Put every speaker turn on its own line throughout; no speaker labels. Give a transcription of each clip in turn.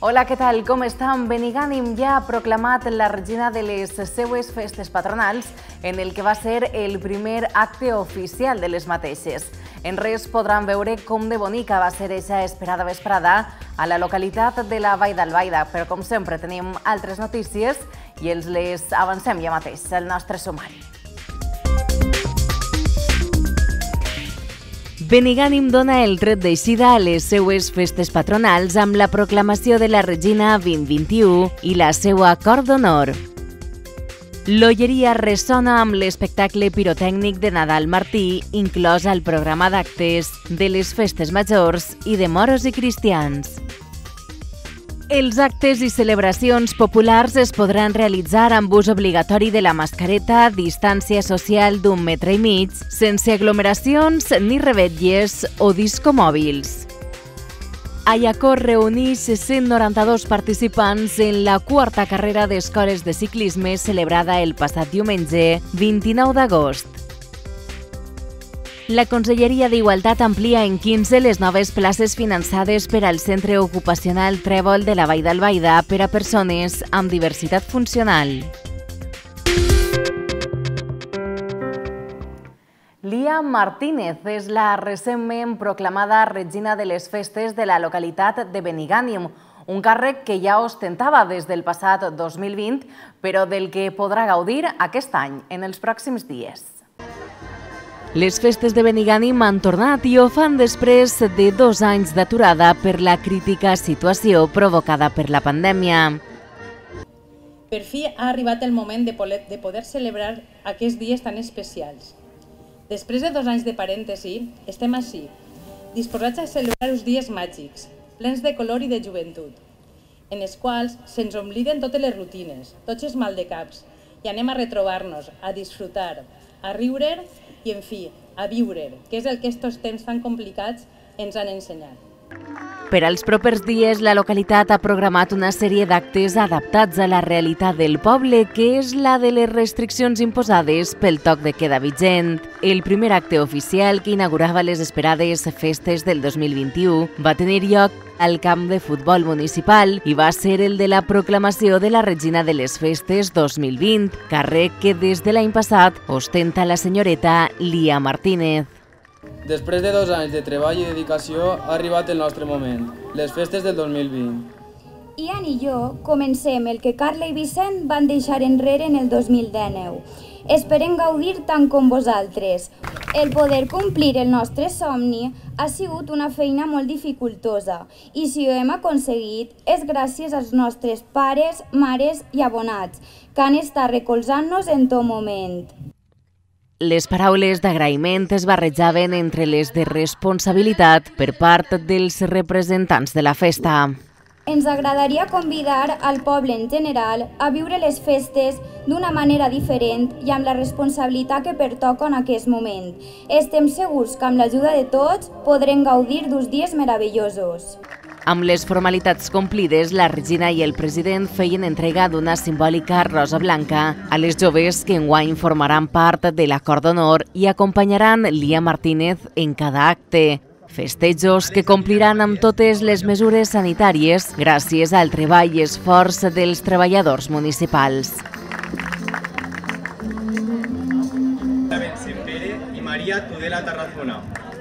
Hola, què tal? Com estan? Benigànim ja ha proclamat la regina de les seues festes patronals en el que va ser el primer acte oficial de les mateixes. En res podran veure com de bonica va ser eixa esperada vesprada a la localitat de la Vall d'Albaida, però com sempre tenim altres notícies i els les avancem ja mateix al nostre sumari. Benigànim dona el tret d'eixida a les seues festes patronals amb la proclamació de la Regina 2021 i la seua Cor d'Honor. L'Olleria ressona amb l'espectacle pirotècnic de Nadal Martí, inclòs al programa d'actes de les festes majors i de moros i cristians. Els actes i celebracions populars es podran realitzar amb ús obligatori de la mascareta, distància social d'1,5 metre, sense aglomeracions ni revetlles o discomòbils. Ayacor reuneix 192 participants en la quarta carrera d'escoles de ciclisme celebrada el passat diumenge 29 d'agost. La Conselleria d'Igualtat amplia en 15 les noves places finançades per al Centre Ocupacional Trèvol de la Vall d'Albaida per a persones amb diversitat funcional. Lía Martínez és la recentment proclamada regina de les festes de la localitat de Benigànim, un càrrec que ja ostentava des del passat 2020, però del que podrà gaudir aquest any, en els pròxims dies. Les festes de Benigànim han tornat i ho fan després de 2 anys d'aturada per la crítica situació provocada per la pandèmia.
Per fi ha arribat el moment de poder celebrar aquests dies tan especials. Després de 2 anys de parèntesi, estem així, disposats a celebrar uns dies màgics, plens de color i de joventut, en els quals se'ns obliden totes les rutines, tots els maldecaps, i anem a retrobar-nos, a disfrutar, a riure i, en fi, a viure, que és el que aquests temps tan complicats ens han ensenyat.
Per als propers dies, la localitat ha programat una sèrie d'actes adaptats a la realitat del poble, que és la de les restriccions imposades pel toc de queda vigent. El primer acte oficial que inaugurava les esperades festes del 2021 va tenir lloc al camp de futbol municipal i va ser el de la proclamació de la Regina de les Festes 2020, càrrec que des de l'any passat ostenta la senyoreta Lía Martínez.
Després de 2 anys de treball i dedicació ha arribat el nostre moment, les festes del 2020.
Ian i jo comencem el que Carla i Vicent van deixar enrere en el 2019. Esperem gaudir tant com vosaltres. El poder complir el nostre somni ha sigut una feina molt dificultosa i si ho hem aconseguit és gràcies als nostres pares, mares i abonats que han estat recolzant-nos en tot moment.
Les paraules d'agraïment es barrejaven entre les de responsabilitat per part dels representants de la festa.
Ens agradaria convidar al poble en general a viure les festes d'una manera diferent i amb la responsabilitat que pertoca en aquest moment. Estem segurs que amb l'ajuda de tots podrem gaudir d'uns dies meravellosos.
Amb les formalitats complides, la regina i el president feien entrega d'una simbòlica rosa blanca a les joves que enguany formaran part de la Cor d'Honor i acompanyaran Lía Martínez en cada acte. Festejos que compliran amb totes les mesures sanitàries gràcies al treball i esforç dels treballadors municipals.
Sant Pere i Maria Tudela Tarazona.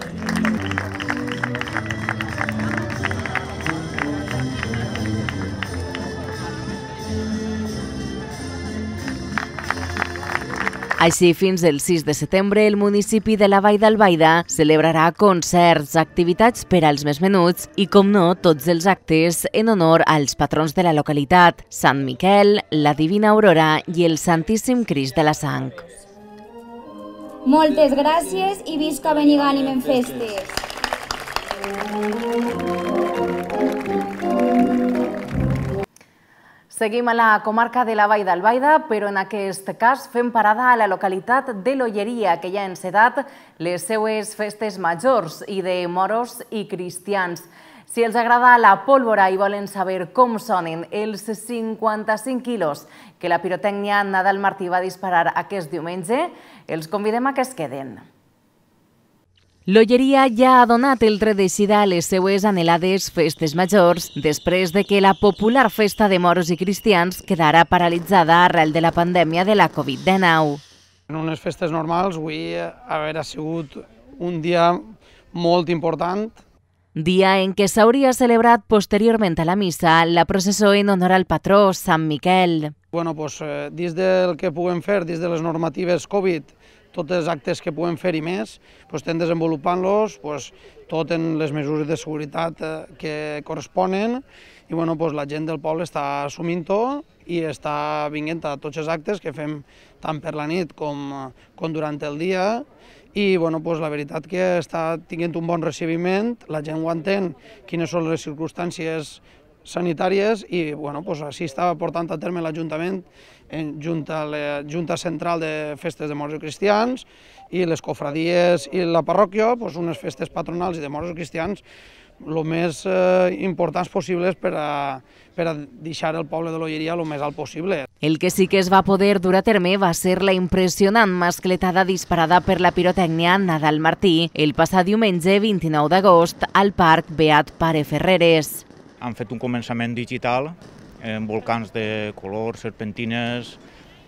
Així, fins el 6 de setembre, el municipi de la Vall d'Albaida celebrarà concerts, activitats per als més menuts i, com no, tots els actes en honor als patrons de la localitat, Sant Miquel, la Divina Aurora i el Santíssim Crist de la Sang.
Moltes gràcies i visca Benigànim en festes!
Seguim a la comarca de la Vall d'Albaida, però en aquest cas fem parada a la localitat de l'Olleria, que ja ha encetat les seues festes majors i de moros i cristians. Si els agrada la pólvora i volen saber com sonen els 55 quilos que la pirotècnia Nadal Martí va disparar aquest diumenge, els convidem a que es queden. L'Olleria ja ha donat el tret d'eixida a les seues anhelades festes majors després de que la popular festa de moros i cristians quedara paralitzada arrel de la pandèmia de la Covid-19.
En unes festes normals avui haurà sigut un dia molt important.
Dia en què s'hauria celebrat posteriorment a la missa la processó en honor al patró, Sant Miquel.
Dins del que puguem fer, dins de les normatives Covid, tots els actes que puguem fer i més, estem desenvolupant-los tot en les mesures de seguretat que corresponen i la gent del poble està assumint-ho i està vinguent a tots els actes que fem tant per la nit com durant el dia i la veritat que està tenint un bon recibiment, la gent ho entén, quines són les circumstàncies sanitàries i així està portant a terme l'Ajuntament junt a la Junta Central de Festes de Moros i Cristians i les cofradies i la parròquia, unes festes patronals i de moros i cristians el més importants possibles per a deixar el poble de l'Olleria el més alt possible.
El que sí que es va poder dur a terme va ser la impressionant mascletada disparada per la pirotècnia Nadal Martí el passat diumenge 29 d'agost al Parc Beat Pare Ferreres.
Han fet un començament digital amb volcans de color, serpentines,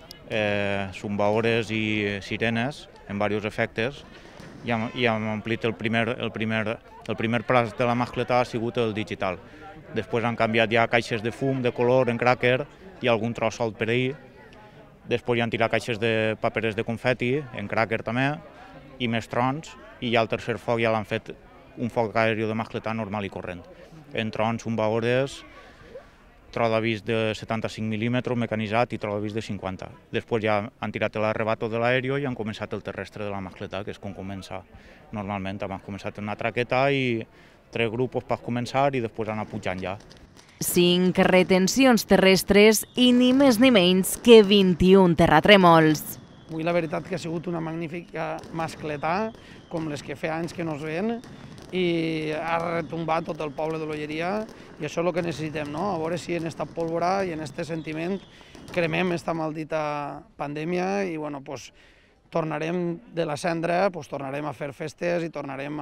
zumbaores i sirenes, amb diversos efectes, i hem omplit el primer pas de la mascletada ha sigut el digital. Després han canviat ja caixes de fum, de color, en cràquer i algun tros solt per ahir. Després hi han tirat caixes de paperes de confeti, en cràquer també, i més trons, i ja el tercer foc ja l'han fet un foc aeri de mascletada normal i corrent. En trons, zumbaores, tro d'avís de 75 mil·límetres mecanitzat i tro d'avís de 50. Després ja han tirat l'arrebato de l'aeri i han començat el terrestre de la mascletada, que és com comença normalment. Hem començat en una traqueta i 3 grups per començar i després anar pujant ja.
5 retencions terrestres i ni més ni menys que 21 terratrèmols.
Avui la veritat que ha sigut una magnífica mascletada, com les que fa anys que no es veien, i ha retombat tot el poble de l'Olleria i això és el que necessitem, no? A veure si en esta pólvora i en este sentiment cremem esta maldita pandèmia i tornarem de la cendra, tornarem a fer festes i tornarem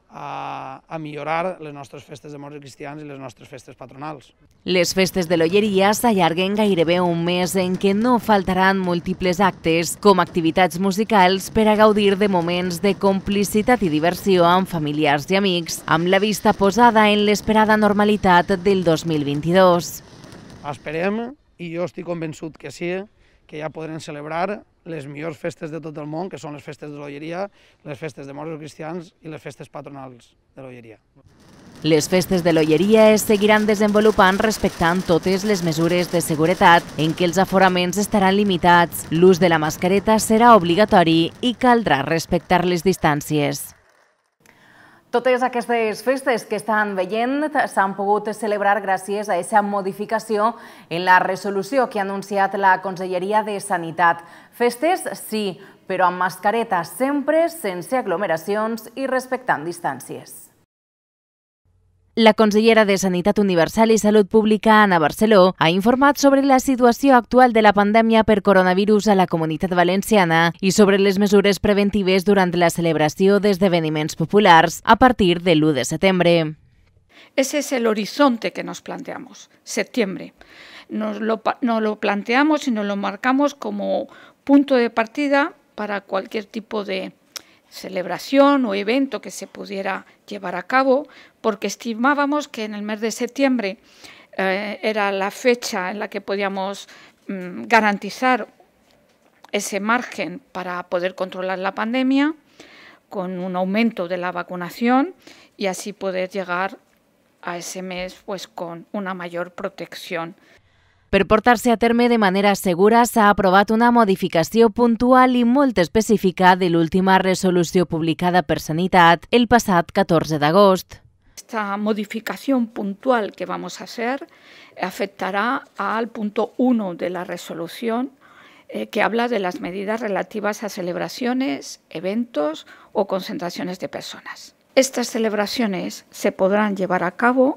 a millorar les nostres festes de moros i cristians i les nostres festes patronals.
Les festes de l'Olleria s'allarguen gairebé un mes en què no faltaran múltiples actes com activitats musicals per a gaudir de moments de complicitat i diversió amb familiars i amics, amb la vista posada en l'esperada normalitat del 2022.
Esperem, i jo estic convençut que sí, que ja podrem celebrar les millors festes de tot el món, que són les festes de l'Olleria, les festes de moros i cristians i les festes patronals de l'Olleria.
Les festes de l'Olleria es seguiran desenvolupant respectant totes les mesures de seguretat en què els aforaments estaran limitats, l'ús de la mascareta serà obligatori i caldrà respectar les distàncies. Totes aquestes festes que estan veient s'han pogut celebrar gràcies a aquesta modificació en la resolució que ha anunciat la Conselleria de Sanitat. Festes, sí, però amb mascareta sempre, sense aglomeracions i respectant distàncies. La consellera de Sanitat Universal i Salut Pública, Ana Barceló, ha informat sobre la situació actual de la pandèmia per coronavirus a la Comunitat Valenciana i sobre les mesures preventives durant la celebració d'esdeveniments populars a partir del 1 de setembre.
Ese es el horizonte que nos planteamos, septiembre. No lo planteamos y nos lo marcamos como punto de partida para cualquier tipo de celebración o evento que se pudiera llevar a cabo, porque estimábamos que en el mes de septiembre era la fecha en la que podíamos garantizar ese margen para poder controlar la pandemia, con un aumento de la vacunación y así poder llegar a ese mes con una mayor protección.
Per portar-se a terme de manera segura, s'ha aprovat una modificació puntual i molt específica de l'última resolució publicada per Sanitat el passat 14 d'agost.
Esta modificación puntual que vamos a hacer afectará al punto 1 de la resolución que habla de las medidas relativas a celebraciones, eventos o concentraciones de personas. Estas celebraciones se podrán llevar a cabo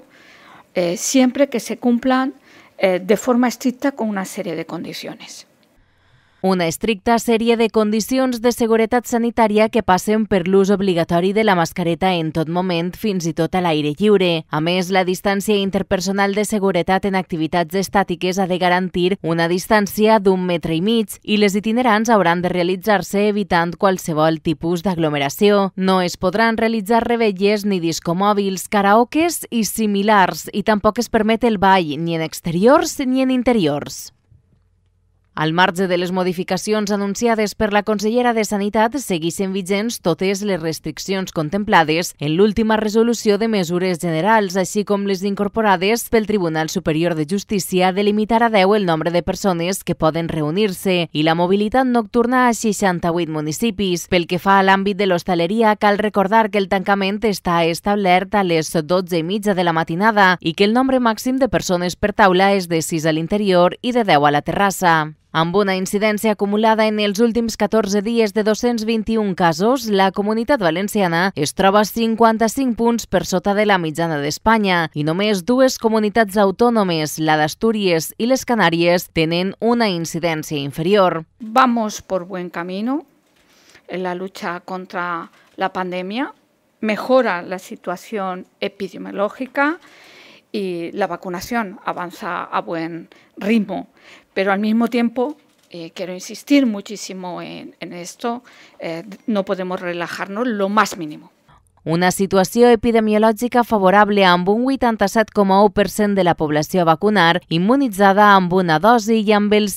siempre que se cumplan de forma estricta con una serie de condiciones.
Una estricta sèrie de condicions de seguretat sanitària que passen per l'ús obligatori de la mascareta en tot moment, fins i tot a l'aire lliure. A més, la distància interpersonal de seguretat en activitats estàtiques ha de garantir una distància d'1,5 metres i les itinerants hauran de realitzar-se evitant qualsevol tipus d'aglomeració. No es podran realitzar revetlles ni discomòbils, karaokes i similars, i tampoc es permet el ball ni en exteriors ni en interiors. Al marge de les modificacions anunciades per la consellera de Sanitat, segueixen vigents totes les restriccions contemplades en l'última resolució de mesures generals, així com les incorporades pel Tribunal Superior de Justícia de limitar a 10 el nombre de persones que poden reunir-se i la mobilitat nocturna a 68 municipis. Pel que fa a l'àmbit de l'hostaleria, cal recordar que el tancament està establert a les 12:30 de la matinada i que el nombre màxim de persones per taula és de 6 a l'interior i de 10 a la terrassa. Amb una incidència acumulada en els últims 14 dies de 221 casos, la Comunitat Valenciana es troba 55 punts per sota de la mitjana d'Espanya i només 2 comunitats autònomes, la d'Astúries i les Canàries, tenen una incidència inferior.
Vamos por buen camino en la lucha contra la pandemia, mejora la situación epidemiológica y la vacunación avanza a buen ritmo. Pero al mismo tiempo, quiero insistir muchísimo en esto, no podemos relajarnos lo más mínimo.
Una situació epidemiològica favorable amb un 87,1% de la població a vacunar, immunitzada amb una dosi i amb el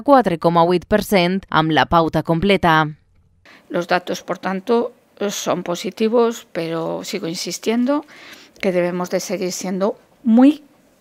74,8% amb la pauta completa.
Los datos, por tanto, son positivos, pero sigo insistiendo que debemos de seguir siendo muy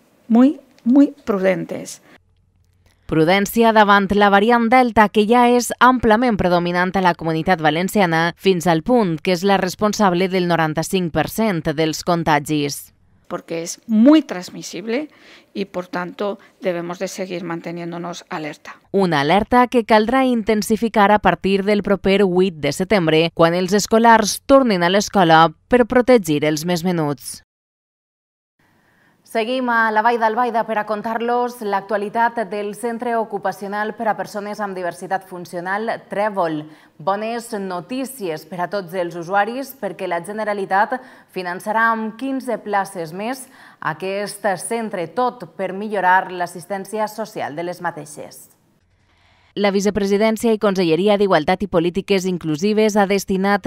prudentes.
Prudència davant la variant Delta, que ja és amplament predominant a la Comunitat Valenciana, fins al punt que és la responsable del 95% dels contagis.
Porque es muy transmisible y, por tanto, debemos de seguir manteniéndonos alerta.
Una alerta que caldrà intensificar a partir del proper 8 de setembre, quan els escolars tornin a l'escola per protegir els més menuts. Seguim a la Vall d'Albaida per a contar-los l'actualitat del Centre Ocupacional per a Persones amb Diversitat Funcional Trèvol. Bones notícies per a tots els usuaris perquè la Generalitat finançarà amb 15 places més aquest centre, tot per millorar l'assistència social de les mateixes. La Vicepresidència i Conselleria d'Igualtat i Polítiques Inclusives ha destinat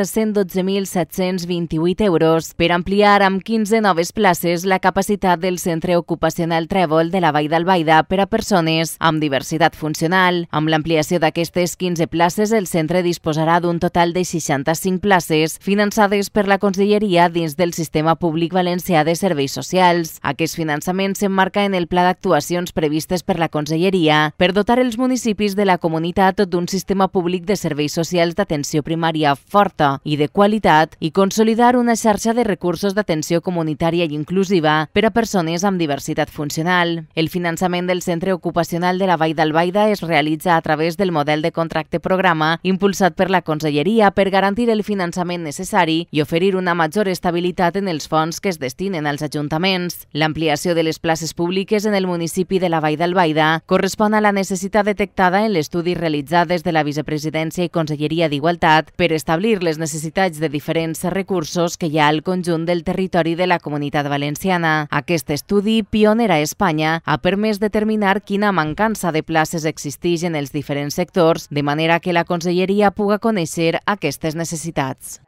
112.728 euros per ampliar amb 15 noves places la capacitat del Centre Ocupacional Trèvol de la Vall d'Albaida per a persones amb diversitat funcional. Amb l'ampliació d'aquestes 15 places, el centre disposarà d'un total de 65 places finançades per la Conselleria dins del Sistema Públic Valencià de Serveis Socials. Aquest finançament s'emmarca en el pla d'actuacions previstes per la Conselleria per dotar els municipis de la comunitat d'un sistema públic de serveis socials d'atenció primària forta i de qualitat i consolidar una xarxa de recursos d'atenció comunitària i inclusiva per a persones amb diversitat funcional. El finançament del Centre Ocupacional de la Vall d'Albaida es realitza a través del model de contracte programa impulsat per la Conselleria per garantir el finançament necessari i oferir una major estabilitat en els fons que es destinen als ajuntaments. L'ampliació de les places públiques en el municipi de la Vall d'Albaida correspon a la necessitat detectada en l'estudi realitzat des de la Vicepresidència i Conselleria d'Igualtat per establir les necessitats de diferents recursos que hi ha al conjunt del territori de la Comunitat Valenciana. Aquest estudi, pioner a Espanya, ha permès determinar quina mancança de places existeix en els diferents sectors, de manera que la Conselleria puga conèixer aquestes necessitats.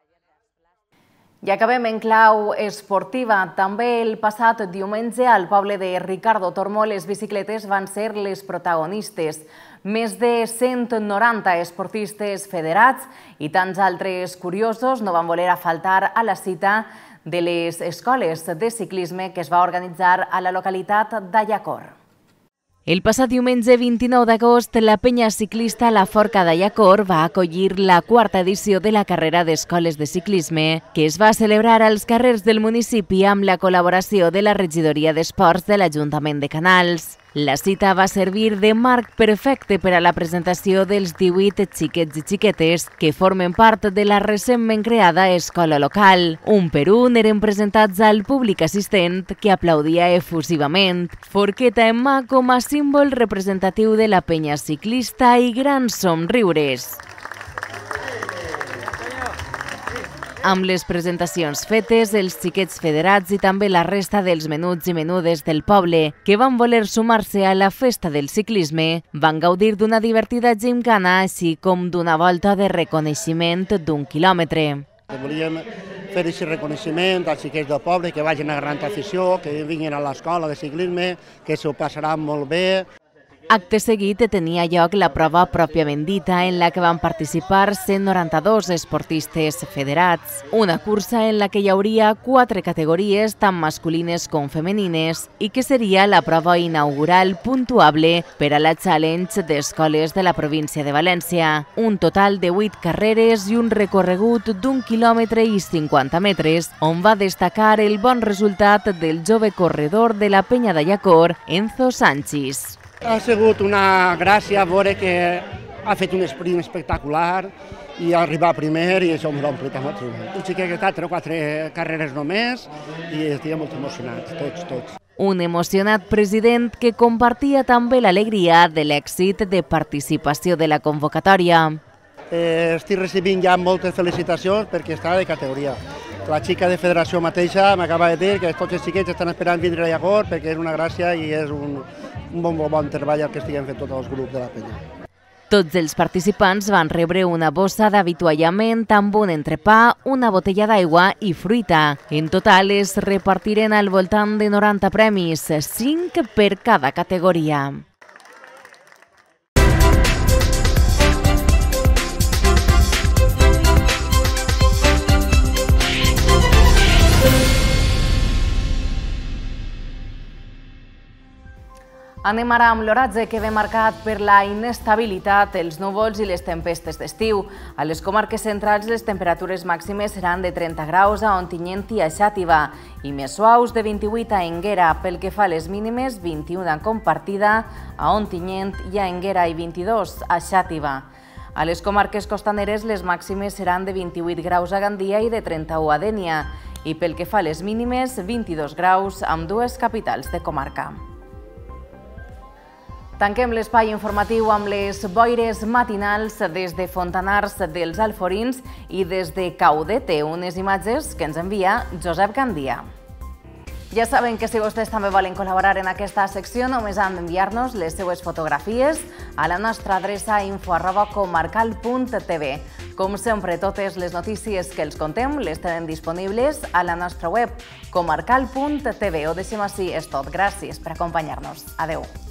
I acabem en clau esportiva. També el passat diumenge al poble de Ricardo Tormo les bicicletes van ser les protagonistes. Més de 190 esportistes federats i tants altres curiosos no van voler faltar a la cita de les escoles de ciclisme que es va organitzar a la localitat d'Allacor. El passat diumenge 29 d'agost, la penya ciclista La Forca d'Allacor va acollir la quarta edició de la carrera d'escoles de ciclisme, que es va celebrar als carrers del municipi amb la col·laboració de la Regidoria d'Esports de l'Ajuntament de Canals. La cita va servir de marc perfecte per a la presentació dels 18 xiquets i xiquetes que formen part de la recentment creada escola local. Un per un eren presentats al públic assistent que aplaudia efusivament, forqueta en mà com a símbol representatiu de la penya ciclista i grans somriures. Amb les presentacions fetes, els xiquets federats i també la resta dels menuts i menudes del poble que van voler sumar-se a la festa del ciclisme van gaudir d'una divertida gimcana així com d'una volta de reconeixement d'1 quilòmetre.
Volíem fer aquest reconeixement als xiquets del poble que vagin a gran afició, que vinguin a l'escola de ciclisme, que s'ho passaran molt bé.
Acte seguit tenia lloc la prova pròpiament dita en la que van participar 192 esportistes federats. Una cursa en la que hi hauria 4 categories, tant masculines com femenines, i que seria la prova inaugural puntuable per a la Challenge d'Escoles de la província de València. Un total de 8 carreres i un recorregut d'1 quilòmetre i 50 metres, on va destacar el bon resultat del jove corredor de la Penya de Llacor, Enzo Sánchez.
Ha sigut una gràcia veure que ha fet un sprint espectacular i arribar primer i això m'ho omple molt. Un xiquet que està 3 o 4 carreres només i estem molt emocionats, tots.
Un emocionat president que compartia també l'alegria de l'èxit de participació de la convocatòria.
Estic recibint ja moltes felicitacions perquè està de categoria. La xica de federació mateixa m'acaba de dir que tots els xiquets estan esperant vindre a Llacor perquè és una gràcia i és un bon treball que estiguem fent tots els grups de la penya.
Tots els participants van rebre una bossa d'avituallament amb un entrepà, una botella d'aigua i fruita. En total es repartiren al voltant de 90 premis, 5 per cada categoria. Anem ara amb l'oratge que ve marcat per la inestabilitat, els núvols i les tempestes d'estiu. A les comarques centrals les temperatures màximes seran de 30 graus a Ontinyent i a Xàtiva i més suaus de 28 a Énguera. Pel que fa a les mínimes, 21 a Compartida, a Ontinyent i a Énguera i 22 a Xàtiva. A les comarques costaneres les màximes seran de 28 graus a Gandia i de 31 a Dénia i pel que fa a les mínimes, 22 graus amb dues capitals de comarca. Tanquem l'espai informatiu amb les boires matinals des de Fontanars dels Alforins i des de Caudete, unes imatges que ens envia Josep Gandia. Ja saben que si vostès també volen col·laborar en aquesta secció només han d'enviar-nos les seues fotografies a la nostra adreça info@comarcal.tv. Com sempre, totes les notícies que els contem les tenen disponibles a la nostra web comarcal.tv. Ho deixem així, és tot. Gràcies per acompanyar-nos. Adeu.